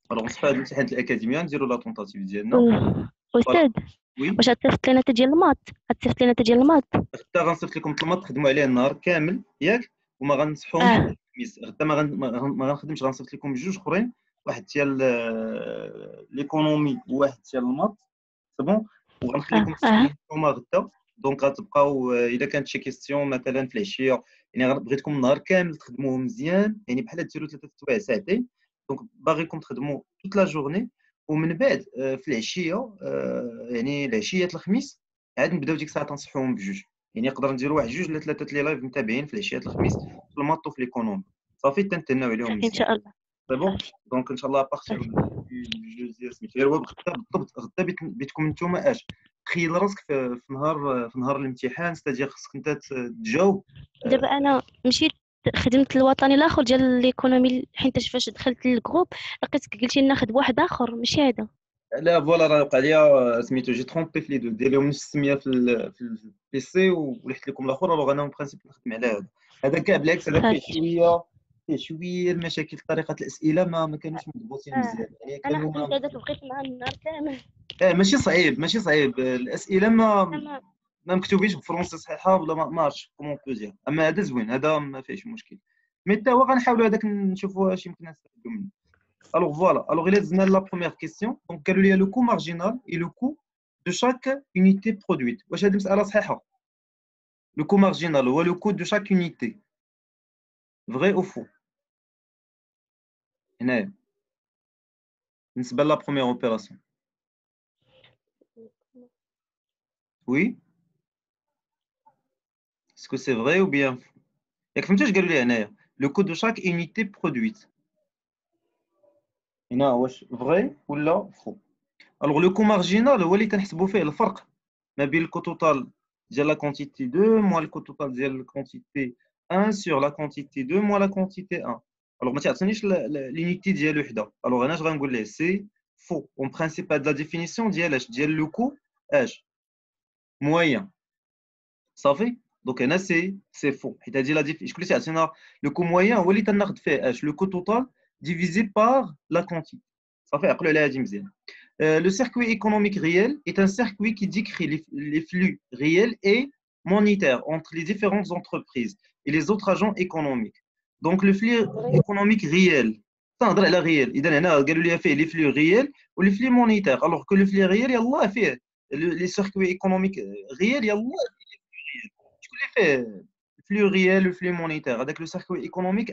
الوغ نصحوا هاد الامتحانات الاكاديميه نديروا لا طونطاتيف ديالنا. فوالا. أستاذ، وي. واش غتصيفط لنا ديال المات؟ غتصيفط لنا ديال المات؟ غدا غنصيفط لكم الطلماط تخدموا عليه النهار كامل ياك، وما غنصحوهمش اه الخميس. غدا ما غنخدمش، غنصيفط لكم بجوج اخرين، واحد ديال ليكونومي وواحد ديال المات. سي بون. وغنخليكم اه تسولوا نتوما غدا. دونك غتبقاو الا كانت شي كيستيون مثلا في العشيه، يعني بغيتكم النهار كامل تخدموه مزيان، يعني بحال ديروا 3 سوايع ساعتين. دونك باغيكم تخدموا توت لا جورني، ومن بعد في العشيه يعني العشيه الخميس عاد نبداو ديك الساعه تنصحوهم بجوج. يعني نقدر نديروا واحد جوج ولا ثلاثه لي لايف متابعين في العشيات الخميس في الماطو في ليكونومي. صافي تنتناو عليهم صافي ان مزيان. شاء الله. سي بون. صافي دونك ان شاء الله ابارتيغ صافي. جوج سميتو هو غدا بالضبط. غدا بيتكم نتوما اش تخيل راسك في نهار الامتحان، ستادير خصك انت تجاوب. دابا انا مشيت خدمت الوطني الاخر ديال ليكونومي، حيت فاش دخلت للجروب لقيتك قلتي ناخذ واحد اخر ماشي هذا. لا فوالا، راه وقع ليا سميتو جي ترومبي في لي دو، دير لهم نفس السميه في البيسي ولحت لكم الاخر. الوغ انا اون برانسيب نخدم على هذا كاع بالعكس. هذا صافي. فيه شويه المشاكل في طريقه الاسئله، ما كانوش مضبوطين اه مزيان، يعني انا كانوا خدمت ما. هذاك بقيت مع النهار كامل. ماشي صعيب الاسئله ما انا ما مكتوبينش بفرونسي صحيحه، ولا ما عرفتش كومون بو دير. اما هذا زوين، هذا ما فيهش مشكل. مي حتى هو غنحاولوا هذاك نشوفوا واش يمكن نستافدوا منه. Alors voilà, alors il est la première question. Donc, quel est le coût marginal et le coût de chaque unité produite? واش هذه مسألة صحيحة؟ Le coût marginal ou le coût de chaque unité? Vrai ou faux? هنا بالنسبة la première opération. Oui? Est-ce que c'est vrai ou bien faux? ياك فهمتي اش قالوا لي هنايا؟ Le coût de chaque unité produite. هنا واش vrai ولا faux؟ Alors le coût marginal هو اللي تنحسبوا فيه الفرق ما بين الكو توتال ديال لا كونتيتي 2 موان الكو توتال ديال الكونتيتي 1 sur la quantité 2 moins la quantité 1. Alors ما تعطينيش l'unité ديال وحده. Alors هنا اش غنقول ليه؟ سي فو. اون برينسيپ هاد لا ديفينيسيون ديال اش ديال لو كو اش موين. صافي. دونك هنا سي فو، حيت هادي لا شكون اللي تعطينا لو كو موين؟ هو اللي تناخذ فيه اش لو كو توتال ديفيزي بار لا كونتيتي. صافي عقلوا على هادي مزيان. Le circuit économique réel est un circuit qui décrit les flux réels et monétaires entre les différentes entreprises et les autres agents économiques. Donc, le flux économique réel, ça on dirait la réel. إذا هنا قالوا لي فيه les flux réels ou les flux monétaires. Alors que le flux réel يلاه فيه les circuits économiques réels يلاه فيه les flux réels. شكون اللي فيه الفلو ريال والفلو مونيتير؟ هذاك لو سيركوي ايكونوميك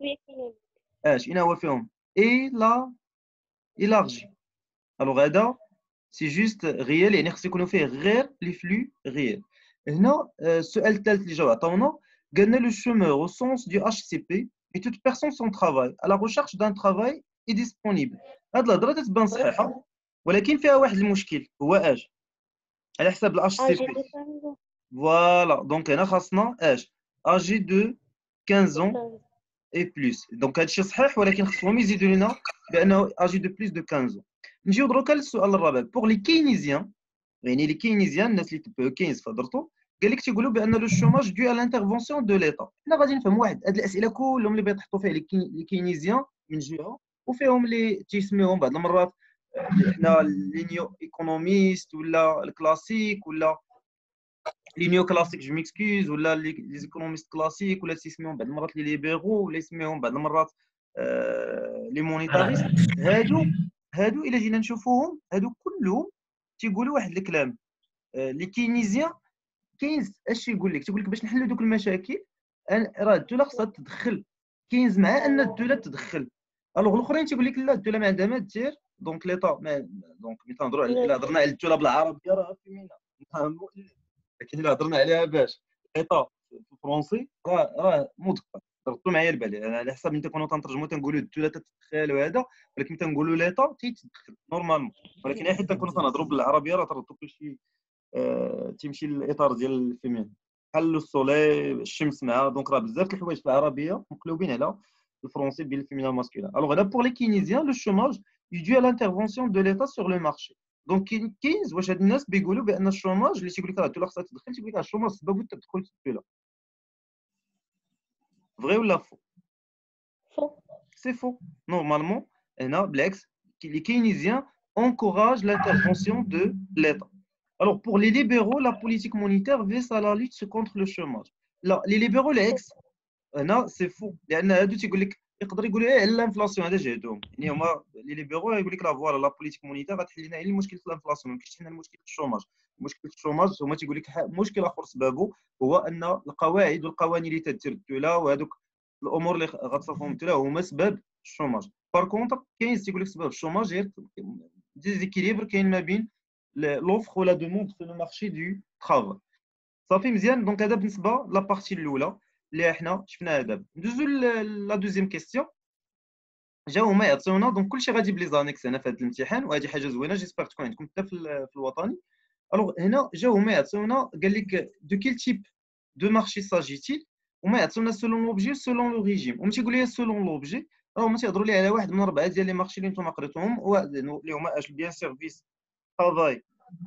اش اين هو فيهم؟ اي لا élargi. Alors هذا سي جوست ريال، يعني خص يكونوا فيه غير لي فلو ريال. هنا السؤال الثالث اللي جاو عطاونا قال لنا لو شومور au sens du HCP et toute personne sans travail à la recherche d'un travail est disponible. هاد الهضره تتبان صحيحه، ولكن فيها واحد المشكل هو اش على حساب ال اجي HCP. دو كانزو فوالا دونك هنا خاصنا اش اجي دو 15 ans et plus. دونك هادشي صحيح، ولكن خصهم يزيدوا لنا بانه اجي دو بليس دو 15 ans. نجيو دروكا للسؤال الرابع. بوغ لي كينيزيان، يعني لي كينيزيان الناس اللي تبعوا كينز فهضرتو، قال لك تيقولوا بان لو شوماج دو على لانترفونسيون دو ليتا. حنا غادي نفهم واحد هاد الاسئله كلهم اللي بيتحطوا فيه لي كينيزيان من جهه، وفيهم اللي تيسميوهم بعض المرات حنا لي نيو ايكونوميست ولا الكلاسيك ولا لي نيو كلاسيك، جو ميكسكيوز، ولا لي ايكونوميست كلاسيك، ولا تيسميوهم بعض المرات لي ليبيرو، ولا يسميوهم بعض المرات لي مونيتاريست. هادو الا جينا نشوفوهم هادو كلهم تيقولوا واحد الكلام. لي كينيزيان كينز اش يقول لك؟ تيقول لك باش نحلوا دوك المشاكل راه الدوله خصها تدخل. كينز مع ان الدوله تدخل. الوغ الاخرين تيقول لك لا، الدوله ما عندها ما دير. دونك ليطا دونك ملي تنهضروا الا هضرنا على الدوله بالعربيه راه فهمينا نفهموا. لكن الا هضرنا عليها باش ليطا الفرونسي راه مدقق. ضربتوا معايا البال، يعني على حسب انت كنا تنترجموا تنقولوا الدوله تتدخل وهذا، ولكن تنقولوا ليطا تيتدخل نورمالمون. ولكن حتى كنا تنهضروا بالعربيه راه تردوا كلشي تيمشي للاطار ديال الفيمين. بحال السولي الشمس مع دونك راه بزاف د الحوايج في العربيه مقلوبين على الفرونسي بين الفيمين والماسكولين. الوغ لا بور لي كينيزيان لو شوماج يدو على l'intervention de l'état sur le marché. دونك كينز واش هاد الناس بيقولوا بان الشوماج اللي تيقول لك راه الدوله خصها تدخل، تيقول لك الشوماج سببه التدخل في الدوله. فغي ولا فو؟ فو. سي فو نورمالمون. هنا بالعكس les keynésiens encouragent l'intervention de l'État. Alors, pour les libéraux, la politique monétaire vise à la lutte contre le chômage. Là, les libéraux, les ex, c'est faux. لأن هادو تيقول لك يقدر يقولوا على الانفلاسيون هذا جهدهم. يعني هما لي ليبرو يقول لك لا فوالا لا بوليتيك مونيتير غتحل لنا غير مشكل الانفلاسيون، ما يمكنش لنا مشكل الشوماج. مشكل الشوماج هما تيقول لك مشكل اخر سببه هو ان القواعد والقوانين اللي تدير لا وهذوك الامور اللي غتصرفهم لا هما سبب الشوماج. بار كونتر كاين تيقول لك سبب الشوماج غير ديزيكيليبر كاين ما بين لوفر ولا دوموند في لو مارشي دو ترافاي. صافي مزيان. دونك هذا بالنسبه لا بارتي الاولى اللي حنا شفناها دابا. ندوزو لا دوزيام كيستيون. جاو هما يعطيونا دونك كلشي غادي بلي زانيكس هنا في هذا الامتحان، وهذه حاجه زوينه جيسبر تكون عندكم حتى في الوطني. الوغ هنا جاو هما يعطيونا قال لك دو كيل تيب دو مارشي ساجيتيل، وما يعطيونا سولون لوبجي سولون لو ريجيم. وما تيقول لي سولون لوبجي راه هما تيهضروا لي على واحد من 4 ديال لي مارشي اللي نتوما قريتوهم اللي هما اش بيان سيرفيس ترافاي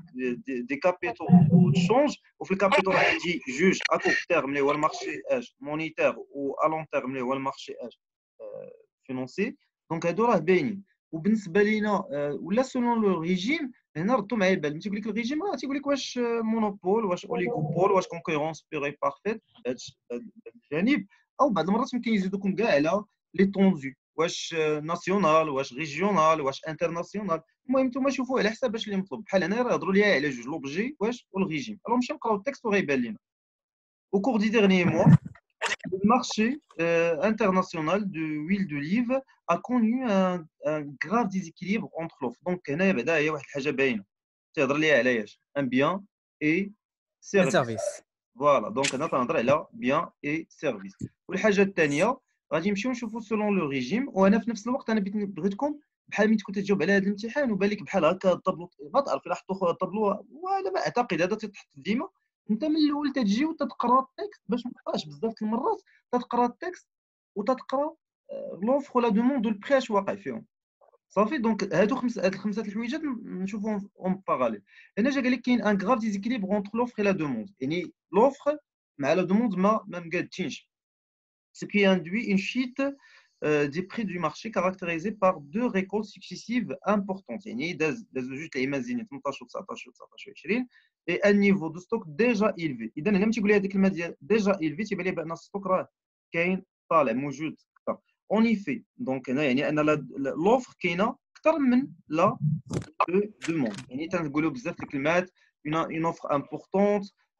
دي كابيتو و تشونج. وفي الكابيتو راه عندي جوج ا كور تيرم اللي هو المارشي اش مونيتير و ا لون تيرم اللي هو المارشي اش فينونسي. دونك هادو راه باينين. وبالنسبه لينا ولا سولون لو ريجيم هنا ردوا معايا البال. تيقول لك الريجيم راه تيقول لك واش مونوبول واش اوليغوبول واش كونكورونس بيغي بارفيت هذا الجانب، او بعض المرات ممكن يزيدوكم كاع على لي طوندو واش ناسيونال واش ريجيونال واش انترناسيونال. المهم نتوما شوفوا على حساب اش اللي مطلوب. بحال هنا راه هضروا لي على جوج لوبجي واش والريجيم. الو نمشيو نقراو التكست وغيبان لينا. Au cours des derniers mois, le marché international de l'huile d'olive a connu un grave déséquilibre entre l'offre. Donc, هنا بعدا هي واحد الحاجه باينه تيهضر ليها على اش un bien et service. فوالا دونك هنا تنهضر على bien et service. والحاجه الثانيه غادي نمشيو نشوفوا سولون لو ريجيم. وانا في نفس الوقت انا بغيتكم بحال ملي تكون تجاوب على هذا الامتحان وبان لك بحال هكا الطابلو ما تعرف الا حطوا الطابلو ولا ما اعتقد هذا تتحط ديما. انت من الاول تجي وتقرا التكست باش ما تبقاش بزاف المرات تقرا التكست وتقرا لوفر ولا دوموند والبري اش واقع فيهم. صافي دونك هادو هاد الخمسه الحويجات نشوفوهم اون باراليل. هنا جا قال لك كاين ان غراف ديزيكيليبر اونتر لوفر لا دوموند. يعني لوفر مع لا دوموند ما مقادتينش. Ce qui induit une chute des prix du marché caractérisée par deux récoltes successives importantes. يعني داز جوج العيمات زينين 18 و 19 و 19 و 20 et un niveau de stock déjà élevé. اذا هنا ملي تيقول لي هذيك الكلمه ديال déjà élevé تيبان لي بان الستوك راه كاين طالع موجود اكثر. اون ايفي دونك هنا يعني ان لوفر كاينه اكثر من لا دوموند. يعني تنقولوا بزاف الكلمات اون اوفر امبورطونت.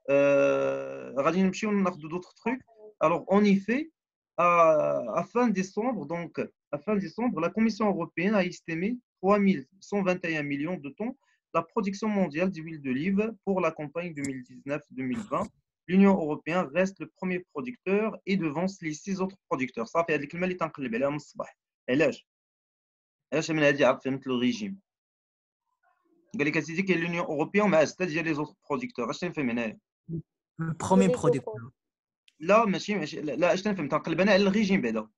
غادي نمشيو ناخذ دوطخ تروك. alors en effet à fin décembre, donc à fin décembre, la Commission européenne a estimé 3121 millions de tonnes la production mondiale d'huile d'olive pour la campagne 2019-2020. L'Union européenne reste le premier producteur et devance les 6 autres producteurs. Ça fait هذيك الكلمه اللي تنقلب عليها من الصباح. علاش من هذه عرفت فهمت لو ريجيم. قال لك اسيدي كاين لونيون اوروبيان مع 6 ديال لي زوتر برودكتور. اش تنفهم هنايا؟ البروميي برودكتور. لا ماشي لا اش تنفهم تنقلب انا على الريجيم بعدا.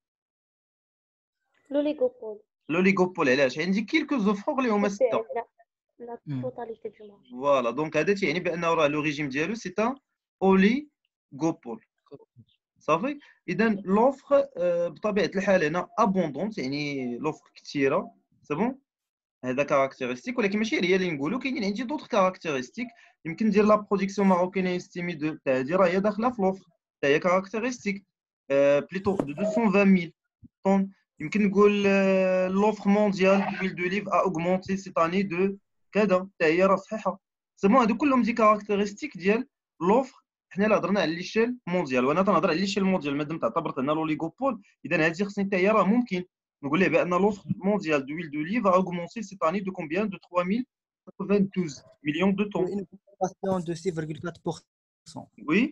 لوليغوبول علاش عندي كيلكو زوفر اللي هما 6. لا توتاليتي دو مارشي. فوالا دونك هذا تيعني بانه راه لو ريجيم ديالو سي ان اوليغوبول. صافي اذا لوفر بطبيعه الحال هنا ابوندونت يعني لوفر كثيره. سي بون هذا كاركتيرستيك ولكن ماشي هي اللي نقولوا. كاينين عندي دوطخ كاركتيرستيك. يمكن ندير لا برودكسيون ماروكينيه استيمي دو تاع هذه راه هي داخله في لوفر تاع هي كاركتيرستيك بليتو دو 220,000 طون. يمكن نقول لوفر مونديال دويل دوليف ا اوغمونتي سيت اني دو كذا تاع هي راه صحيحه. سي بون هادو كلهم دي كاركتيرستيك ديال لوفر. حنا لا هضرنا على ليشيل مونديال وانا تنهضر على ليشيل مونديال مادام تعتبرت هنا لوليغوبول. اذا هذه خصني حتى هي راه ممكن نقول ليه بان l'offre mondiale d'huile d'olive a augmenté cette année de combien? De 3092 millions de tonnes. Une augmentation de 6,4%. Oui.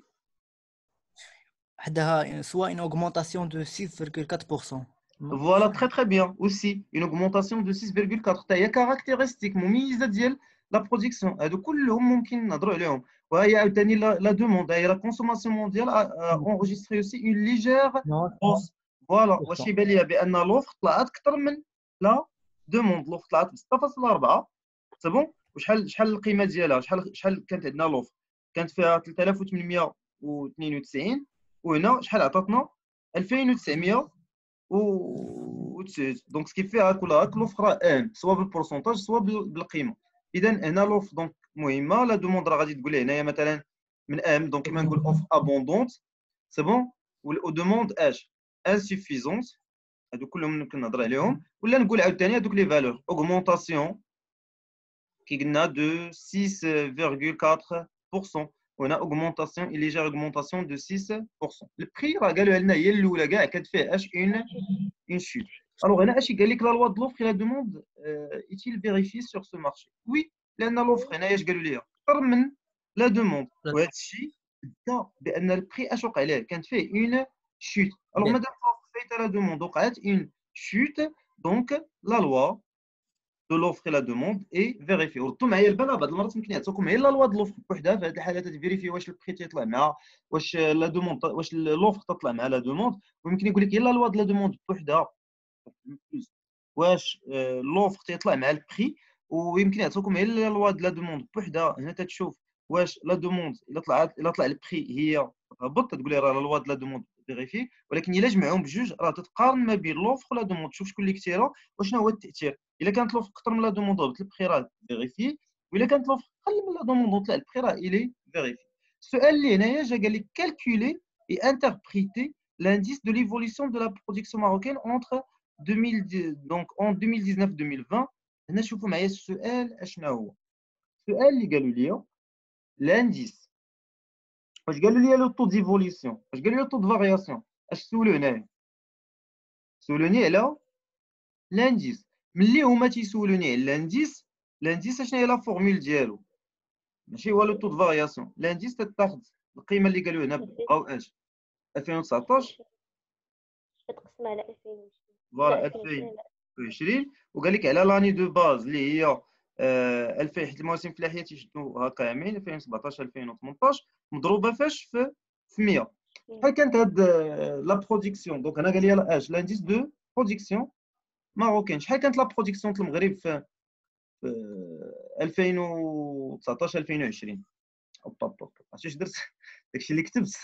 Soit une augmentation de 6,4%. Voilà, très très bien. Aussi, une augmentation de 6,4. هي caractéristique مميزة ديال la production. هادو كلهم ممكن نهضروا عليهم. وهي عاوتاني la demande. هي la consommation mondiale a enregistré aussi une légère hausse. فوالا واش يبان ليا بان لوفر طلعت اكثر من لا دوموند. لوفر طلعت ب 6.4. سي بون. وشحال القيمه ديالها؟ شحال كانت عندنا لوفر؟ كانت فيها 3892 وهنا شحال عطاتنا؟ 2992. دونك سكي في هاك ولا هاك لوفر راه ان سواء بالبورسونتاج سواء بالقيمه. اذا هنا لوفر دونك مهمه. لا دوموند راه غادي تقول لي هنايا مثلا من ام دونك كيما نقول اوف ابوندونت سي بون و دوموند اش انسوفيزونت. هادو كلهم ممكن نهضر عليهم. ولا نقول عاوتاني هادوك لي فالور اوغمونطاسيون كي قلنا دو 6.4%. وهنا اوغمونطاسيون اي ليجير اوغمونطاسيون دو 6%. البري راه قالوها لنا هي الاولى كاع كانت فيه اش اون شوت. الوغ هنا اش قال لك لا لوا دو لوفر لا دوموند ايتيل فيريفي سور سو مارشي. وي لان لوفر هنايا اش قالوا لي اكثر من لا دوموند وهذا الشيء بدا بان البري اش وقع ليه كانت فيه اون شوت. الوغ مادام فايت لا دوموند وقعت اون شوت دونك لا لوا دو لوفر لا دوموند اي فيريفي. وردوا معايا البنات بعض المرات ممكن يعطوكم غير لا لوا دو لوفر بوحدها. في هذه الحالات تفيريفي واش البري تيطلع مع واش لا دوموند واش لوفر تطلع مع لا دوموند. ويمكن يقول لك غير لا لوا دو لا دوموند بوحدها واش لوفر تيطلع مع البري. ويمكن يعطوكم غير لا لوا دو لا دوموند بوحدها. هنا تتشوف واش لا دوموند الا طلع البري هي تهبط تقول لي راه لا لوا دو لا دوموند فيريفي. ولكن الا جمعهم بجوج راه تتقارن ما بين لوفر ولا دوموند تشوف شكون اللي كثيره وشنو هو التاثير. الا كانت لوفر اكثر من لا دوموند هبط البري راه فيريفي. والا كانت لوفر اقل من لا دوموند وطلع البري راه الي فيريفي. السؤال اللي هنايا جا قال لك كالكولي اي انتربريتي l'indice de l'évolution de la production marocaine entre 2010 donc en 2019-2020. هنا شوفوا معايا السؤال اشنا هو. السؤال اللي قالوا لي لانديس واش قالوا لي لو طو ديفوليسيون واش قالوا لي طو دو فارياسيون. اش سولو هنايا سولوني على لانديس. ملي هما تيسولوني على لانديس لانديس اشنا هي لا فورمول ديالو ماشي هو لو طو دو فارياسيون. لانديس تتاخذ القيمه اللي قالوا هنا بقاو اش 2019 تقسم على 2020 فوالا 2020 وقال لك على لاني دو باز اللي هي 2000 حيت المواسم الفلاحيه تيشدوا هكا عامين 2017 2018 مضروبه فاش في 100. شحال كانت هاد لا برودكسيون. دونك انا قال لي اش لانديس دو برودكسيون ماروكان. شحال كانت لا برودكسيون المغرب في 2019 2020. اوبا عرفتي اش درت داكشي اللي كتبت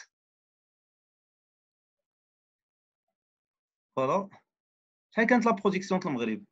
فوالا. شحال كانت لا برودكسيون المغرب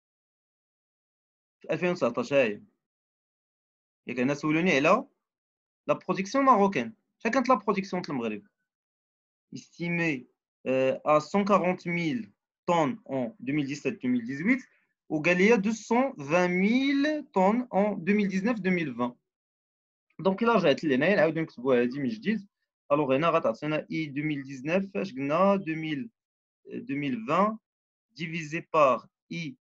في 2019 هاهي ياك. هنا سولوني على لا برودكسيون ماروكان. شحال كانت لا برودكسيون المغرب estimée à 140 000 tonnes en 2017-2018 وقال لي 220 000 tonnes en 2019-2020. دونك الا رجعت لهنايا نعاود نكتبوها هذه من جديد. الوغ هنا غتعطينا اي 2019 اش قلنا 2020 divisé par i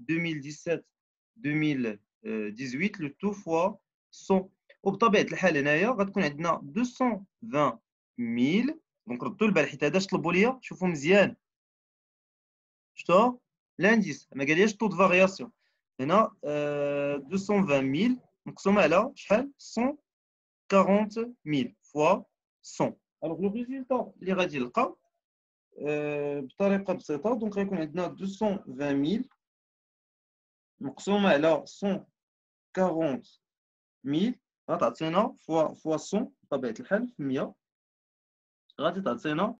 2017-2018 le tout fois 100. وبطبيعه الحال هنايا غتكون عندنا 220 000. دونك ردوا البال حيت هذا طلبوا ليا شوفوا مزيان شفتوا لانديس ما قاليش طو دو فارياسيون. هنا 220 000 مقسومه على شحال 140 000 فوا 100. الوغ لو ريزولتا اللي غادي نلقى بطريقه بسيطه دونك غيكون عندنا 220 000 مقسومه على 140 000 غتعطينا فوا 100 بطبيعه الحال في 100 غادي تعطينا.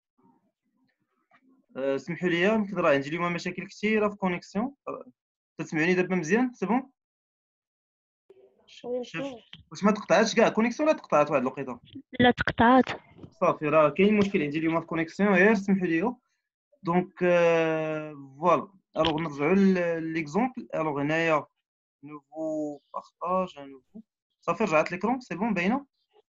سمحوا لي يمكن راه عندي اليوم مشاكل كثيره في كونيكسيون. تسمعوني دابا مزيان سي بون؟ واش ما تقطعاتش كاع كونيكسيون ولا تقطعات واحد الوقيته؟ لا تقطعات صافي راه كاين مشكل عندي اليوم في كونيكسيون غير سمحوا لي. دونك فوالا الوغ نرجعوا ليكزومبل. الوغ هنايا نوفو بارطاج نوفو صافي رجعت ليكرون سي بون باينه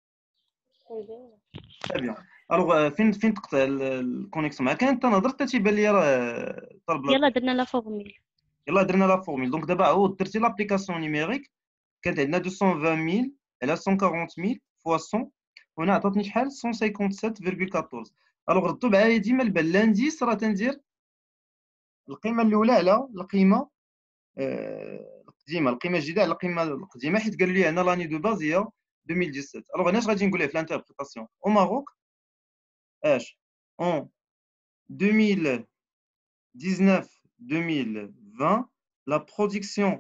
très bien. الوغ فين تقطع الكونيكسيون معاك انت نهضر حتى تيبان لي راه طلب. يلا درنا لا فورميل. يلا درنا لا فورميل. دونك دابا عاود درتي لابليكاسيون نيميريك كانت عندنا 220 000 على 140 000 فوا 100 وهنا عطاتني شحال 157.14. الوغ ردوا معايا ديما البال لانديس راه تندير القيمه الاولى على القيمه القديمه القيمه الجديده على القيمه القديمه حيت قالوا لي هنا لاني دو باز هي 2017. الوغ هنا اش غادي نقول ليه في الانتربريتاسيون او ماروك اش اون 2019-2020 la production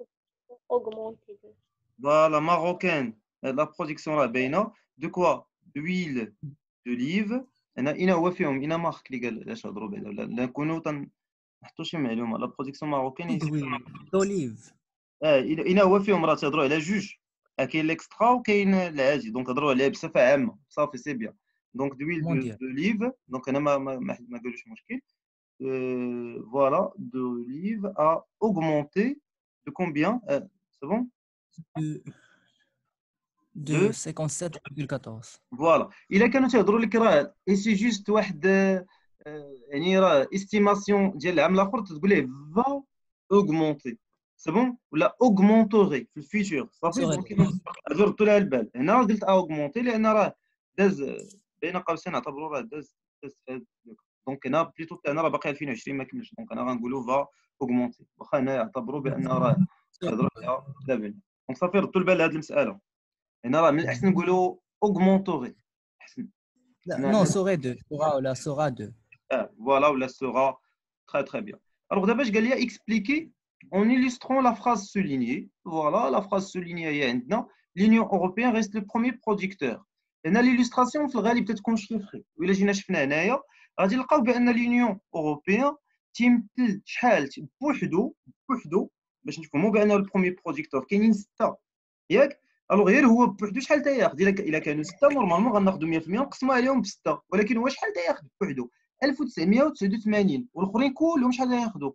voilà, marocaine, la production là, de quoi? D'huile d'olive. هنا هو فيهم هنا مارك اللي قال علاش هضروا بعدا لا نكونوا نحطوا شي معلومه لا برودكسيون ماروكين d'olive. إلا هو فيهم راه تهضروا على جوج كاين ليكسترا وكاين العادي دونك هضروا عليها بصفه عامه صافي سي بيان دونك دويل Mondial. دوليف دونك انا ما قالوش مشكل فوالا d'olive a augmenté de combien c'est bon De, de de 57,14. فوالا الا كانوا تيهضروا لك راه سي جوست واحد يعني راه استيماسيون ديال العام الاخر تقول ليه فا اوغمونتي سي بون ولا اوغمونتوري في الفيتور صافي دونك غادي ردوا لها البال هنا قلت اوغمونتي لان راه داز بين قوسين نعتبروا راه داز في هذا دونك هنا بليتو انا راه باقي 2020 ما كملش دونك انا غنقولوا فا اوغمونتي واخا هنا يعتبروا بان راه تهضروا عليها دابا دونك صافي ردوا البال لهذه المساله هنا راه من الاحسن نقولوا اوغمونتوري احسن Non, serait 2. Sera 2. Voilà, ou la sera très très bien. Alors d'abord, je vais expliquer en illustrant la phrase soulignée. Voilà, la phrase soulignée est maintenant. L'Union européenne reste le premier producteur. Et l'illustration, في الغالب تكون chiffrée. وإلا جينا شفنا هنايا غادي نلقاو بأن l'Union européenne تيمثل شحال بوحدو باش نفهموا بأنه البروميي برودكتور كاينين 6 ياك الوغ غير هو بوحدو شحال تياخذ الا كانوا 6 نورمالمون غناخذوا 100% نقسموا عليهم ب 6 ولكن هو شحال تياخذ بوحدو 1989 والاخرين كلهم شحال غياخذوا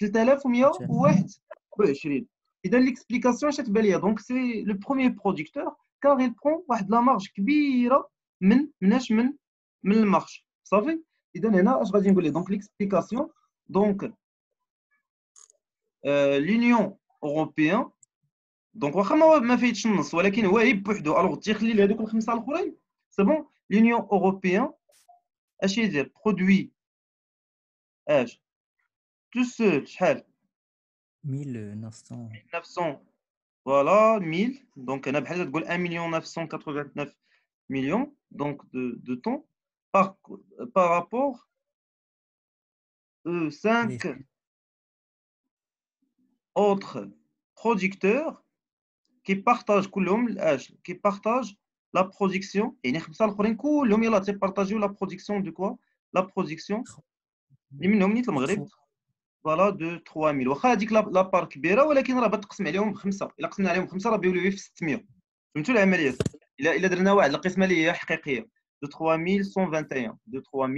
3121 اذا ليكسبليكاسيون اش تبان ليا دونك سي لو بروميير برودكتور كار il prend واحد لا مارج كبيره من المارج صافي اذا هنا اش غادي نقول ليه دونك ليكسبليكاسيون دونك l'Union européenne دونك واخا ما فايتش النص ولكن هو غير بوحدو الوغ تيخلي لهذوك الخمسه الاخرين سي بون لونيون اوروبيان اش يدير برودوي اش تو سول شحال 1900. 900 فوالا 1000 دونك انا بحال تقول 1 مليون 989 مليون دونك دو طون par rapport 5 autres producteurs qui partagent كلهم الاش qui partagent la production يعني خمسه الاخرين كلهم يلاه تيبارطاجيو la production de quoi la production اللي منهم نيت المغرب فوالا دو 3000 واخا هذيك لا بار كبيره ولكن راه بتقسم عليهم بخمسه الا قسمنا عليهم بخمسه راه بيوليو في 600 فهمتوا العمليه الا درنا واحد القسمه اللي هي حقيقيه دو 3121 دو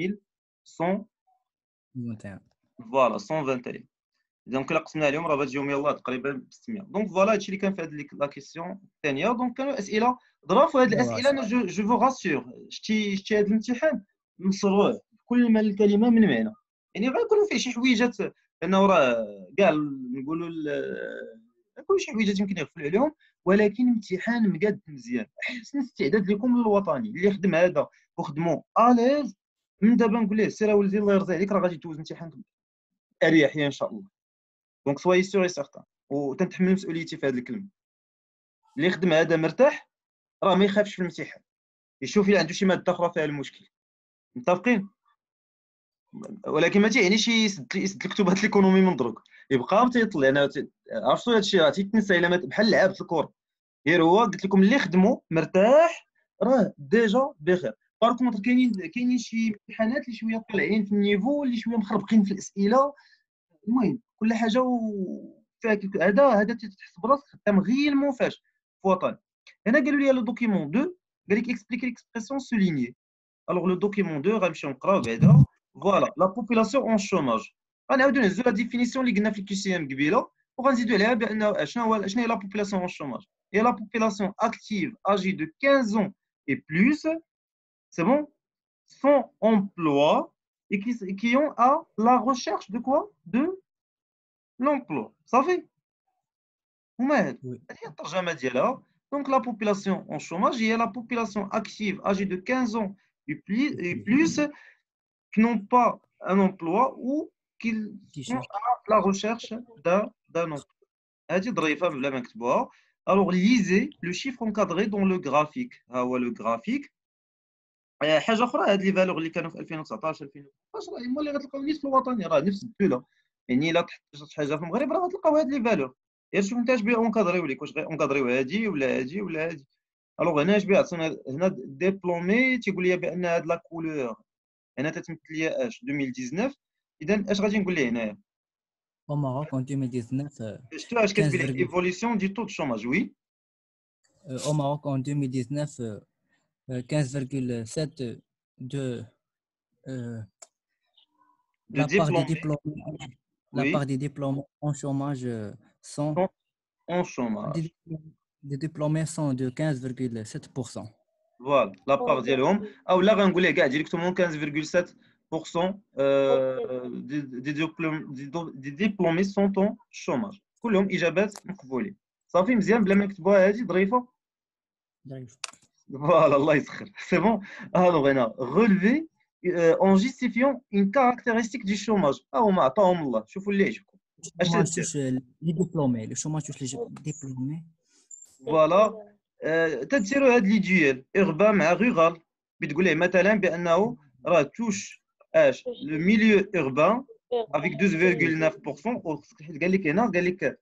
3121 فوالا 121 دونك الا قسمنا عليهم راه غتجيهم يلاه تقريبا ب 600 دونك فوالا هادشي اللي كان في هذه لا كيسيون الثانيه دونك كانوا اسئله ظراف وهاد الاسئله انا جو فو راسيور شتي هذا الامتحان نصروه كل ما الكلمه من معنى يعني غيكونوا فيه شي حويجات انه راه كاع نقولوا كل شي حويجات يمكن يغفلوا عليهم ولكن امتحان مقاد مزيان احسن استعداد لكم للوطني اللي خدم هذا وخدمو اليز من دابا نقول ليه سير ولدي الله يرضي عليك راه غادي دوز امتحان اريحيه ان شاء الله دونك سوي سيغ اي سيغتان وتنتحمل مسؤوليتي في هذه الكلمه اللي يخدم هذا مرتاح راه ما يخافش في الامتحان يشوف الا عنده شي ماده اخرى فيها المشكل متفقين ولكن ما تيعنيش يسد الكتبات الايكونومي من دروك يبقى تيطلع انا عرفتوا هذا الشيء راه تيتنسى الا بحال لعب في الكره غير هو قلت لكم اللي خدموا مرتاح راه ديجا بخير بار كونتر كاينين شي امتحانات اللي شويه طالعين في النيفو اللي شويه مخربقين في الاسئله المهم كل حاجه وفيها هذا تحسب راسك خدام غير مون فاش في وطن هنا قالوا لي لو دوكيمون 2 قال لك اكسبليكي ليكسبرسيون سولينيي الوغ لو دوكيمون 2 غنمشيو نقراو بعدا فوالا لا بوبولاسيون اون شوماج غنعاودو نهزو لا ديفينيسيون اللي قلنا في الكي سي ام قبيله وغنزيدو عليها بان شنو هي لا بوبولاسيون اون شوماج هي لا بوبولاسيون اكتيف اجي دو 15 ans et plus c'est bon sans emploi et qui ont à la recherche de quoi de l'emploi صافي هما هاد هي الترجمه ديالها دونك لا بوبولاسيون اون شوماج هي لا بوبولاسيون اكتيف اجي دو 15 ans et plus qui n'ont pas un emploi ou qui sont à la recherche d'un emploi. هذه ظريفه بلا ما نكتبوها. Alors lisez le chiffre encadré dans le graphique. ها هو لو graphique. حاجه اخرى هاد لي فالور اللي كانوا في 2019 2018 راه هما اللي غتلقاو نيت في الوطني راه نفس الدوله يعني الا تحطيت شي حاجه في المغرب راه غتلقاو هاد لي فالور غير شوف انت اش بيه اونكادريو ليك واش غير اونكادريو هادي ولا هادي ولا هادي. الوغ هنا اش بيه عطينا هنا ديبلومي تيقول لي بان هاد لا كولور هنا تتمثل لي اش 2019 اذا اش غادي نقول ليه هنايا Au Maroc, en 2019, شفتوا اش كتبين لك 15,7 ايفوليسيون دي تو دو شوماج وي au Maroc, en 2019, 15,7 de دو la part des ديبلومي diplômés, la وي part des diplômés en chômage sont اون شوماج des diplômés sont de 15,7%. فوالا لا بار ديالهم او لا غنقول لك كاع ديريكتومون 15,7% دي ديبلومي سون اون شوماج كلهم اجابات مقبولين صافي مزيان بلا ما نكتبوها هذه ظريفه فوالا الله يسخر سي بون الوغ هنا relever en justifiant une caractéristique du chômage هما عطاهم الله شوفوا اللي يعجبكم اش chômage تدير touche les diplômés, le chômage touche les diplômés. فوالا تديروا هاد لي ديال اغبا مع رورال بتقول ليه مثلا بانه راه توش اش لو ميليو اوربان avec 12,9% حيت قال لك هنا قال لك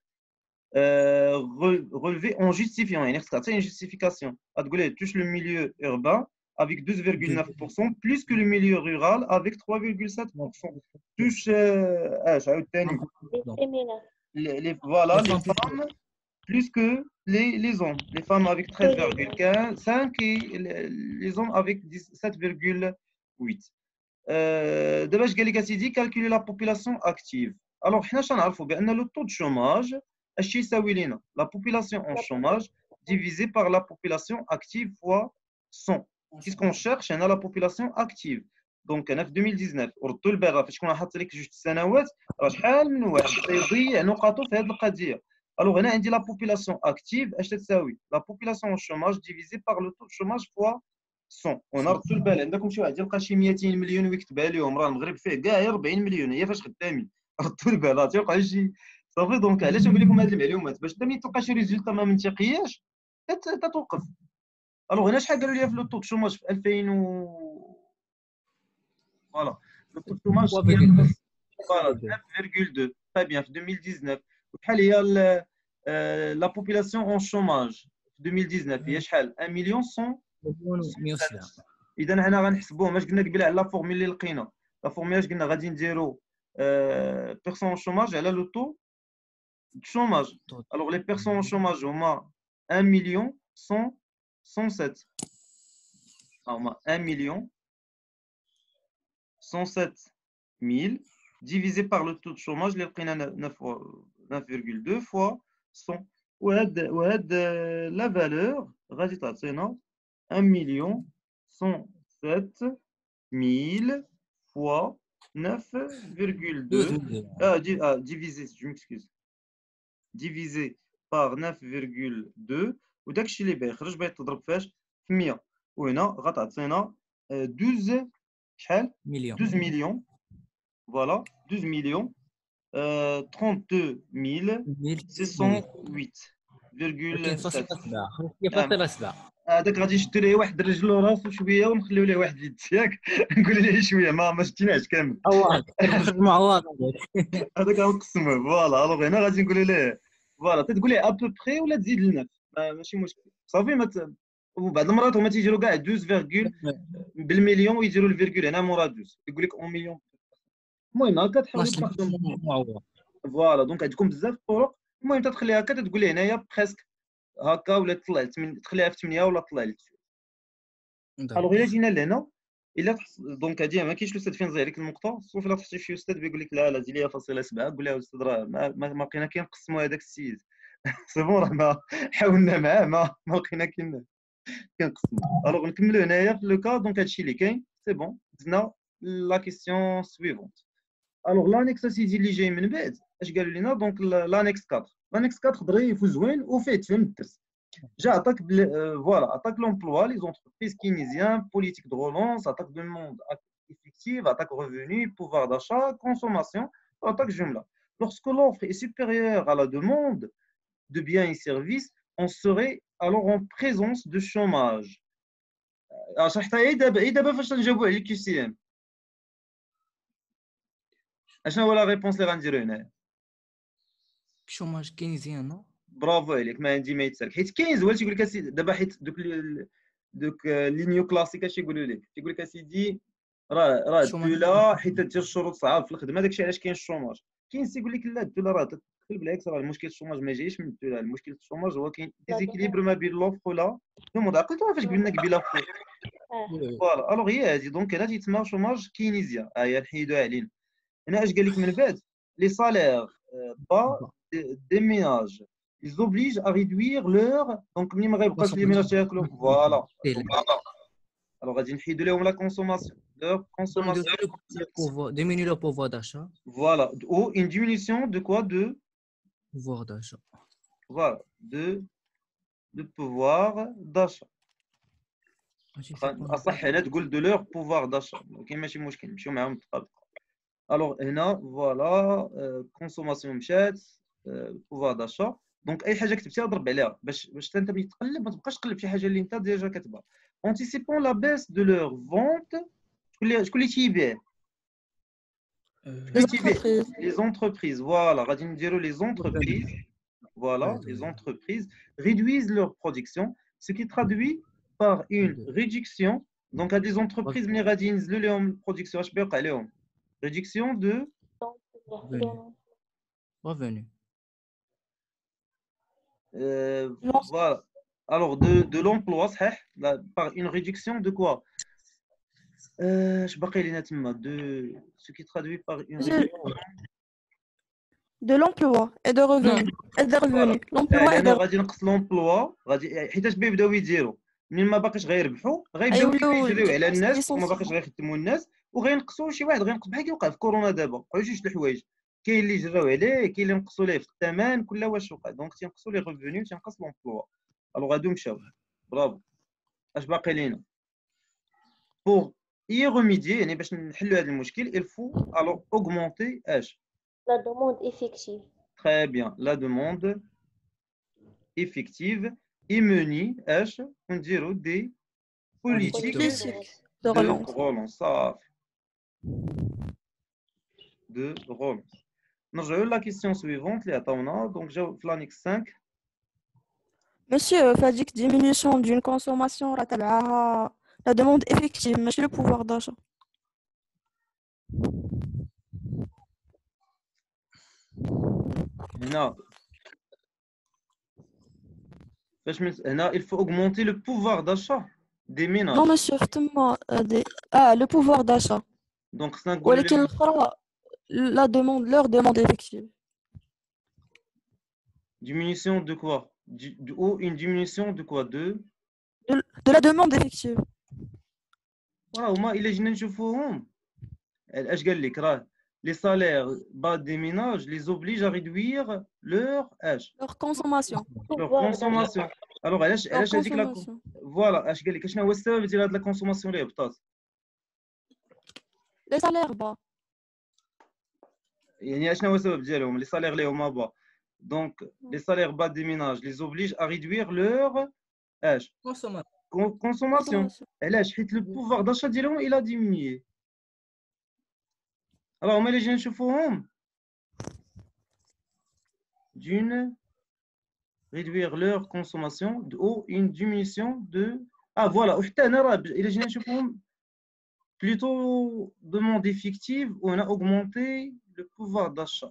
relevé en justifiant يعني خصك تعطي une justification تقول ليه توش le milieu urbain avec 12,9% plus que le milieu rural avec 3,7% توش اش عاوتاني فوالا Les les femmes plutôt. femmes plus que les hommes. Les femmes avec 13,5 et les hommes avec 17,8. دابا اش قال لك اسيدي calculer la population active. Alors حنا شنعرفوا بان لو taux de chômage اش يساوي لينا la population en chômage divisé par la population active fois 100. Qu'est-ce qu'on cherche هنا la population active. دونك انا في 2019 ردوا البال فاش كنا حاط لك جوج سنوات راه شحال من واحد تيضيع نقاطه في هذه القضيه. Alors, on a dit la population active, la population au chômage divisée par le taux de chômage fois 100. On a tout le bal. عندكم شي واحد يلقى شي 200 مليون ويكتبها لهم راه المغرب فيه كاع 40 مليون هي فاش خدامين. ردوا البال تيوقع شي صافي دونك علاش نقول لكم هذه المعلومات باش ملي تلقى شي ريزولتا ما منطقياش تتوقف. الوغ هنا شحال قالوا لي في لو طو دو شوماج في 2000 فوالا لو طو دو شوماج فوالا 9,2 très bien في 2019 وشحال هي la population en chômage في 2019 هي شحال 1 مليون 100 اذا حنا غنحسبوهم اش قلنا قبيله على لا فورمول اللي لقينا لا فورمول اش قلنا غادي نديرو بيرسون اون شوماج على لو طو دو شوماج الوغ لي بيرسون اون شوماج هما 1 مليون 107 هما 1 مليون 107 000 divisé par le taux de chômage اللي لقينا 9,2 fois 100 وهاد لا فالور غادي تعطينا 1 مليون 107 000 fois 9,2 divisé je m'excuse divisé par 9,2 وداك الشيء اللي بيخرج بيتضرب فاش في 100 وهنا غتعطينا 12 شحال 12 مليون voilà 12 millions 32 608,7 هذاك غادي نشدو ليه واحد رجلو راسو شويه ونخليو ليه واحد اليد ياك نقول ليه شويه ما شتيناش كامل هذاك غنقسموه فوالا الوغ هنا غادي نقول ليه فوالا تقول ليه ابو بري ولا تزيد لنا ماشي مشكل صافي وبعض المرات هما تيجيروا كاع 12 بالمليون ويديروا الفيرغول هنا مورا 12 يقول لك 1 مليون المهم هكا تحاولوا تاخذوا فوالا دونك عندكم بزاف الطرق المهم تتخليها هكا تقول لي هنايا بريسك هكا ولا تطلع تخليها في 8 ولا طلع لك الوغ الا جينا لهنا الا دونك هادي ما كاينش الاستاذ فين زاير ديك النقطه سوف الا تحتي شي استاذ بيقول لك لا زيد ليا فاصله 7 قول له الاستاذ راه ما لقينا كنقسموا هذاك السيد سي بون راه ما حاولنا معاه ما لقينا كنقسموا الوغ نكملوا هنايا في لو كا دونك هادشي اللي كاين سي بون دزنا لا كيسيون سويفونت الوغ لانيكس اسيدي اللي جاي من بعد اش قالوا لنا دونك لانيكس 4 لانيكس 4 ظريف وزوين وفيه تفهم الدرس جا عطاك فوالا عطاك لومبلوا لي زونتربريز كينيزيان بوليتيك دو رولونس عطاك دوموند افيكتيف عطاك ريفوني بوفوار داشا كونسوماسيون عطاك جمله lorsque l'offre est supérieure à la demande de biens et services on serait alors en présence de chômage شرحتها اي دابا فاش نجاوبوا على الكي سي ام اشنو هو لا ريبونس اللي غنديرو هنايا شوماج كينيزيان نو برافو عليك ما عندي ما يتسالك حيت كاين زوال تيقول لك اسيدي دابا حيت دوك لي نيو كلاسيك اش يقولوا لك تيقول لك اسيدي راه الدوله حيت دير الشروط صعاب في الخدمه داكشي علاش كاين الشوماج كاين سي يقول لك لا الدوله راه تدخل بالعكس، راه المشكل الشوماج ما جايش من الدوله، المشكل الشوماج هو كاين ديزيكيليبر ما بين لوفر ولا الموضوع. عقلتوها فاش قلنا قبيله فوق. فوالا الوغ هي هادي. دونك هنا تيتسمى شوماج كينيزيا، ها هي نحيدوها علينا. هنا اش قال لك من بعد؟ لي صالير با دي ميناج ils obligent à réduire leur. دونك ملي ما غيبقاش لي ميناج تاكلوا فوالا. الوغ غادي نحيدو لهم لا كونسوماسيون leur consommation. Diminuer le pouvoir d'achat. Voilà, ou une diminution de quoi? De Pouvoir d'achat. voilà, de pouvoir d'achat. اصح هنا تقول de leur pouvoir d'achat، كاين ماشي مشكل نمشيو معاهم بالطبق. الوغ هنا فوالا كونسوماسيون مشات، pouvoir d'achat. دونك اي حاجه كتبتيها ضرب عليها باش انت ملي تقلب ما تبقاش تقلب شي حاجه اللي انت ديجا كاتبها. anticipant la baisse de leur vente. شكون اللي تيبيع؟ les entreprises. Voilà, غادي نديرو les entreprises. Voilà, les entreprises réduisent leur production, ce qui traduit par une réduction. Donc à des entreprises ملي غادي ينزلوا لهم البرودكسيون اش بيوقع لهم؟ réduction de Revenu. voilà. Alors de l'emploi صحيح par une réduction de quoi? اش باقي لينا تما de ce qui traduit par une réduction de l'emploi et de revenus. Et de revenus. L'emploi et de غادي نقص لومبلوا، غادي حيتاش بيبداو يديروا منين ما باقيش غيربحوا غيبداو يجريو على الناس وما باقيش غيخدموا الناس وغينقصوا شي واحد غينقص بحال كيوقع في كورونا دابا. وقعوا جوج د الحوايج، كاين اللي جراو عليه، كاين اللي نقصوا ليه في الثمن، كل واش وقع. دونك تينقصوا لي ريفوني وتنقص لومبلوا. الوغ هادو مشاو. برافو. اش باقي لينا؟ بور y remédier يعني باش نحلوا هذا المشكل il faut alors augmenter اش؟ La demande effective. Très bien, la demande effective et mener on dirait des politiques de relance. De relance. نرجعوا la question suivante اللي عطاونا. donc جاوب في l'annexe 5. Monsieur, فهاديك diminution d'une consommation راه تبعها la demande effective ماشي le pouvoir d'achat. هنا فاش هنا il faut augmenter le pouvoir d'achat des ménages. Non monsieur, فتما le pouvoir d'achat. donc خصنا نقول ولكن الاخرى la demande, leur demande effective. Diminution de quoi? Une diminution de quoi? De la demande effective. Voilà, هما إلا جينا نشوفوهم اش قال لك؟ راه les salaires bas des ménages les obligent à réduire leur Leur consommation. leur consommation. alors علاش هذيك لا فوالا اش قال لك؟ شنو هو السبب ديال هاد لا كونسوماسيون اللي هبطات؟ Les salaires bas. يعني شنو هو السبب ديالهم؟ les salaires اللي هما bas. donc les salaires bas des ménages les obligent à réduire leur consommation. علاش؟ حيت le pouvoir d'achat ديالهم il a diminué. alors هما اللي جينا نشوفوهم d'une réduire leur consommation ou une diminution de voilà. وحتى هنا راه الا جينا نشوفوهم plutôt demande effective on a augmenté le pouvoir d'achat.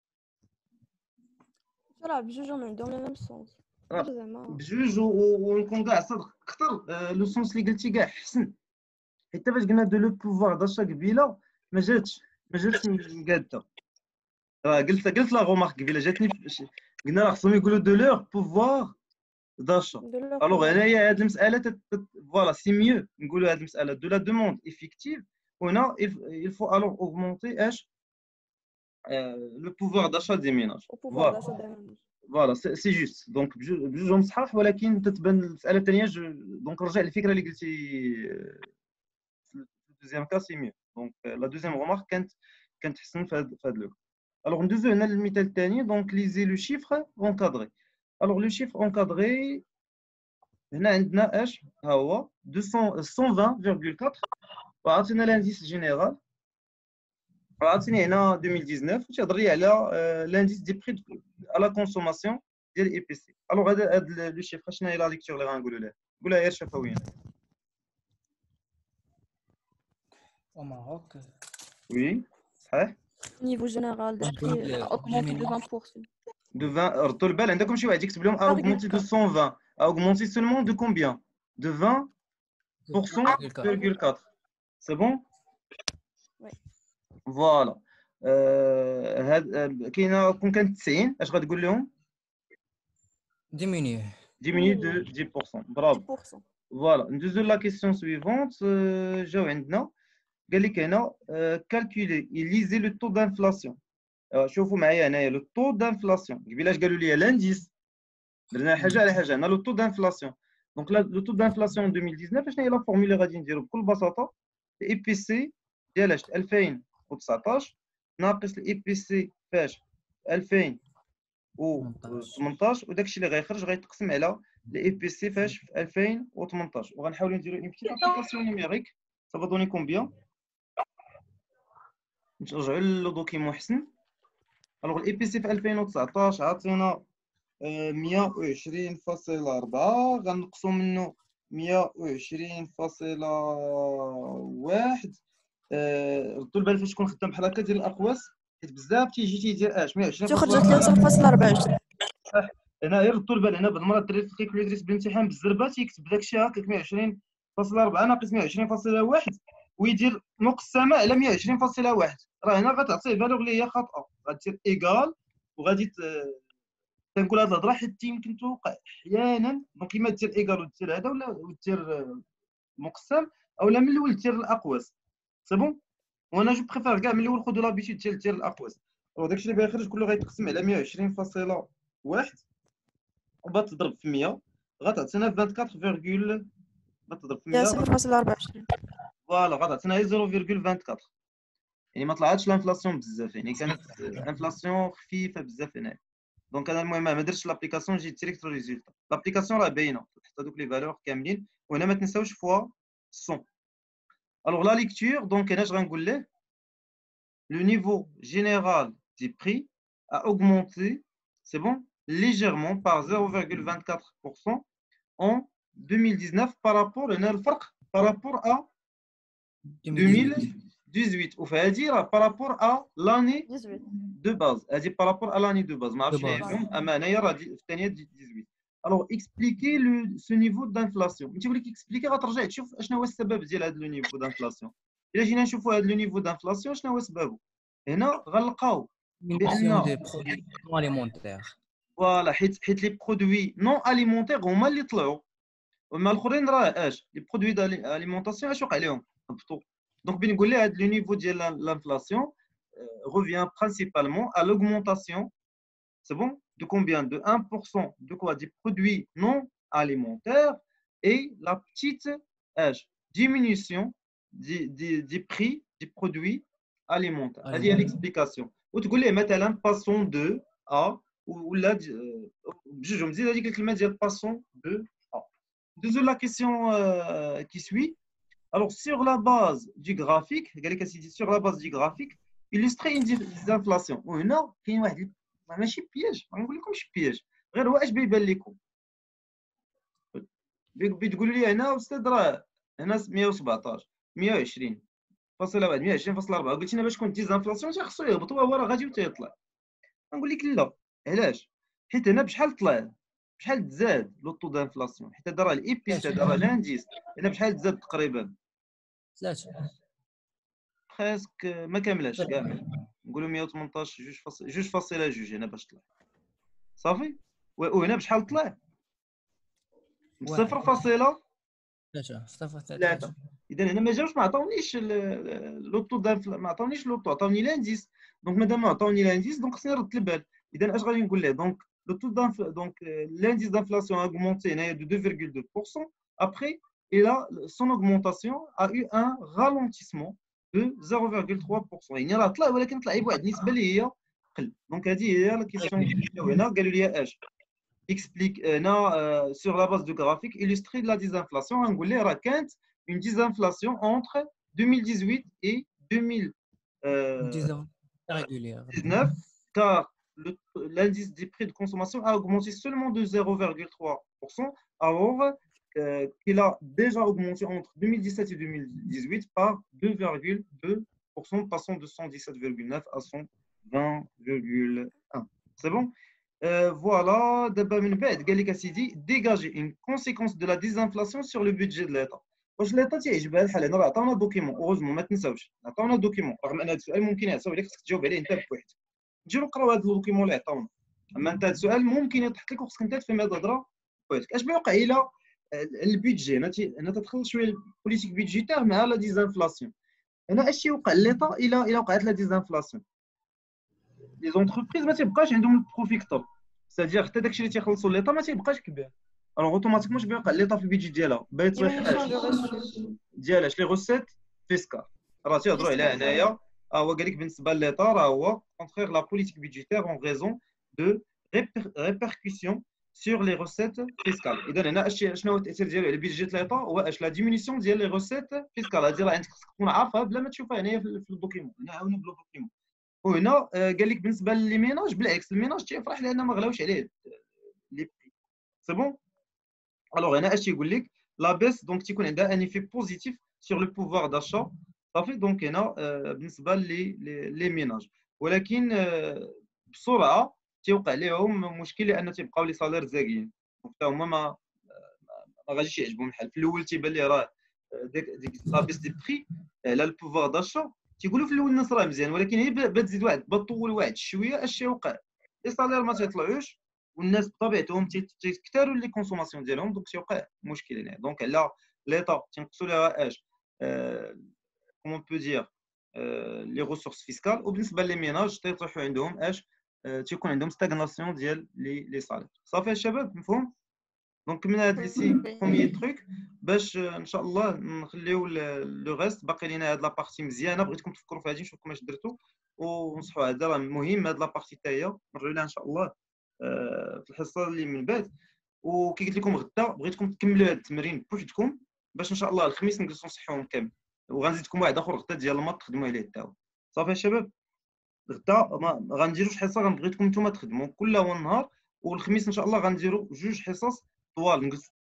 راه بجوجهم عندهم le même sens. بجوج ونكون كاع صدق اكثر لو سونس اللي قلتي كاع احسن. حتى فاش قلنا دو لو بوفوار داشا قبيله ما جاتش مقاده. راه قلت لا غومارك قبيله جاتني قلنا راه خصهم يقولوا دو لور بوفوار داشا. الوغ هنايا هاد المساله فوالا سي ميو نقولوا هاد المساله دو لا دوموند افيكتيف. هنا il faut alors augmenter le pouvoir d'achat des ménages. فوالا سي جوست. دونك بجوجهم صحاح ولكن تتبان المساله الثانيه دونك رجع للفكره اللي قلتي في الدوزيام كا سي ميو. دونك لا دوزيام رومارك كانت حسن في هذا لو. الوغ ندوزو هنا للمثال الثاني. دونك ليزي لو شيفر اونكادري. الوغ لو شيفر اونكادري هنا عندنا اش ها هو 120.4 وعطينا لانديس جينيرال عطيني هنا 2019 وتهضر لي على لانديس دي بري à la consommation ديال اي بي سي. الوغ هذا لو شيفر شنو هي لا ليكتور اللي غنقولوا ليه؟ قولها غير شفويا. Au Maroc, وي صحيح Au niveau général, le prix a augmenté de 20%. De 20, ردوا البال عندكم شي واحد يكتب لهم a augmenté de 120 a augmenté seulement de combien de 20,4 c'est bon Oui. فوالا كاينه كون كانت 90 اش غتقول لهم Diminuer. diminue de 10%. Bravo. 10%. Voilà. ندوزو la question suivante. جاو عندنا قال لك هنا calculer et lisez le taux d'inflation. شوفوا معايا هنايا le taux d'inflation. قبيلاش قالوا لي l'indice. درنا حاجه على حاجه. هنا le taux d'inflation. Donc là le taux d'inflation en 2019 شنو هي لا فورمule اللي غادي نديرو بكل بساطه الاي بي سي ديال 2019 ناقص الاي بي سي فاش 2018 وداك الشيء اللي غيخرج غيتقسم على الاي بي سي فاش في 2018 وغنحاولوا نديروا اون بيتيت ابليكاسيون نيميريك سافا دوني كومبيان نرجعوا للدوكيمون حسن. الوغ الاي بي سي في 2019 عطينا 120.4 غنقصوا منه 120.1 ردوا البال فاش تكون خدام بحال هكا ديال الاقواس حيت بزاف تيجي تيدير 120 خرجت لي 0.24. هنا غير ردوا البال هنا بعض المرات الدراري في الكالكوليتريس بالامتحان بالزربه تيكتب داكشي هكاك 120.4 ناقص 120.1 ويدير مقسمه على 120.1 راه هنا غتعطيه فالور اللي هي خاطئه غدير ايكال وغادي تنقول هاد الهضره حيت يمكن توقع احيانا دونك كيما دير ايكال ودير هذا ولا دير مقسم اولا من الاول دير الاقواس سي بون وانا جو بريفير كاع من الاول خذوا لابيتود ديال الاقواس داكشي اللي غيخرج كله غيتقسم على 120.1 وبغات تضرب في 100 غتعطينا 24 غتضرب في 100 0.24. فوالا غتعطينا 0.24 يعني ما طلعتش الانفلاسيون بزاف يعني كانت انفلاسيون خفيفه بزاف هنا دونك انا المهم ما درتش لابليكاسيون جيت ديريكت الريزولتا لابليكاسيون راه باينه حتى دوك لي فالور كاملين وهنا ما تنساوش فوا 100 الوغ لا ليكتور دونك انا اش غنقول له le niveau général des prix a augmenté c'est bon légèrement par 0,24% en 2019 par rapport هنا الفرق par rapport à 2018 وفهادي راه par rapport à l'année de base هادي par rapport à l'année de base ما عرفتش اليوم اما هنايا راه في الثانيه 18 alors expliquer ce niveau d'inflation ملي تيقول لك expliquer غترجع تشوف اشنا هو السبب ديال هذا لو نيفو دانفلاسيون الا جينا نشوفوا هذا لو نيفو دانفلاسيون شنو هو سببه هنا غنلقاو بان دي برودوي نون اليمونتير فوالا حيت لي برودوي نون اليمونتير هما اللي طلعوا وما الاخرين راه اش لي برودوي داليمونطاسيون اش وقع لهم هبطوا دونك بنقول لها هذا لو نيفو ديال لانفلاسيون revient principalement à l'augmentation c'est bon de combien de 1% de quoi des produits non alimentaires et la petite diminution des prix des produits alimentaires هذه هي l'explication وتقول ليه مثلا passons de à ولا بجوجهم زيد هذيك الكلمه ديال passons de à Deuxième la question qui suit. Alors, sur la base du graphique, sur la base du graphique, illustrer une désinflation. وهنا كاين واحد ماشي بياج ما نقول لكمش بياج غير هو اش بيبان لكم بتقولوا لي هنا استاذ راه هنا 117 120 فاصله 1 120.4 قلت لنا باش تكون ديزانفلاسيون خصو يهبط هو راه غادي وتيطلع نقول لك لا علاش حيت هنا بشحال طلع بشحال تزاد لو طو دانفلاسيون حيت هذا راه الاي بي سي هذا راه لانديس هنا بشحال تزاد تقريبا 3 بريسك ما كاملاش كاع نقولوا 118 2.2 هنا باش طلع صافي وهنا بشحال طلع 0.3 اذا هنا ما جاوش ما عطاونيش لو طو ما عطاونيش لو طو عطاوني لانديس دونك مادام ما عطاوني لانديس دونك خصني نرد البال اذا اش غادي نقول له دونك le taux donc l'indice d'inflation a augmenté de 2,2%. Après, et là, son augmentation a eu un ralentissement de 0,3%. Il y a là, ولكن طلع بواحد النسبة اللي هي قل. Donc هذه هي la question هنا قالوا لي اش explique هنا sur la base du graphique illustrer la désinflation نقول ليه راه كانت une désinflation entre 2018 et 2019 car l'indice des prix de consommation a augmenté seulement de 0,3%, alors qu'il a déjà augmenté entre 2017 et 2018 par 2,2%. passant de 117,9 à 120,1. C'est bon? Voilà, d'abord من بعد قال لك اسيدي dégager une conséquence de la désinflation sur le budget de l'État. واش l'État تيعجبها الحال؟ هنا راه عطاونا دوكيمون، اوغوزمون ما تنساوش عطاونا دوكيمون، رغم ان هذا السؤال ممكن يعصب عليك خصك تجاوب عليه انت بوحدك. نجيو نقراو هذا الدوكيمون اللي عطاونا. اما انت هذا السؤال ممكن يطيح لك وخصك انت تفهم هذه الهضره بوحدك. اش بيوقع الى البيدجي هنا تدخل شويه البوليتيك بيدجيتير مع لا ديزانفلاسيون. هنا اش يوقع للإيطا الى وقعت لا ديزانفلاسيون؟ لي زونتربريز ما تيبقاش عندهم البروفي كثر، سادير حتى داكشي اللي تيخلصوا للإيطا ما تيبقاش كبير. الوغ اوتوماتيكمون اش بيوقع للإيطا في البيدجي ديالها؟ بغات ديالاش لي غوسيت فيسكال راه تيهضروا عليها هنايا. هو قال لك بالنسبه للإيطا راه هو كونترير لا بوليتيك بيدجيتير اون ريزون دو ريبركسيون sur les recettes fiscales. اذا هنا شنو هو التاثير ديالو على بيدجيت ليطا؟ هو اش لا ديمينيسيون ديال لي روسيت فيسكال. هذه راه عندك خصك تكون عارفها بلا ما تشوفها هنايا في الدوكيمون. هنا عاوني بلا دوكيمون. وهنا قال لك بالنسبه لي ميناج بالعكس، الميناج تيفرح لان ما غلاوش عليه لي بري. سي بون. الوغ هنا اش تيقول لك؟ لا بيس دونك تيكون عندها ان ايفي بوزيتيف سور لو بوفوار داشا. صافي دونك هنا بالنسبه لي ميناج، ولكن بسرعه تيوقع لهم مشكل لان تيبقاو لي سالير زاكيين، حتى هما ما غاديش يعجبهم الحال. في الاول تيبان لي راه ديك لا بيس دي بري على البوفوار داشا تيقولوا في الاول الناس راه مزيان، ولكن هي بتزيد بتطول واحد شويه اش يوقع؟ لي سالير ما تيطلعوش والناس بطبيعتهم تيكثروا لي كونسوماسيون ديالهم، دونك تيوقع مشكل هنا. دونك على ليطا تنقصوا لها اش كومون بو دير لي ريسورس فيسكال، وبالنسبه لي ميناج تيطيحوا عندهم اش تيكون عندهم ستاغناسيون ديال لي سالير. صافي الشباب مفهوم؟ دونك من هاد لي سي بروميي تروك باش ان شاء الله نخليو لو ريست باقي لينا هاد لابارتي مزيانه. بغيتكم تفكروا في هادي نشوفكم اش درتوا ونصحوا. هذا راه مهم هاد لابارتي حتى هي نرجعوا لها ان شاء الله في الحصه اللي من بعد. وكي قلت لكم غدا بغيتكم تكملوا هاد التمرين بوحدكم باش ان شاء الله الخميس نجلسوا نصحوهم كامل، وغنزيدكم واحد اخر غدا ديال المات تخدموا عليه حتى هو. صافي الشباب غدا ما غنديروش حصه، غنبغيكم نتوما تخدموا كل نهار، والخميس ان شاء الله غنديروا جوج حصص طوال نجلس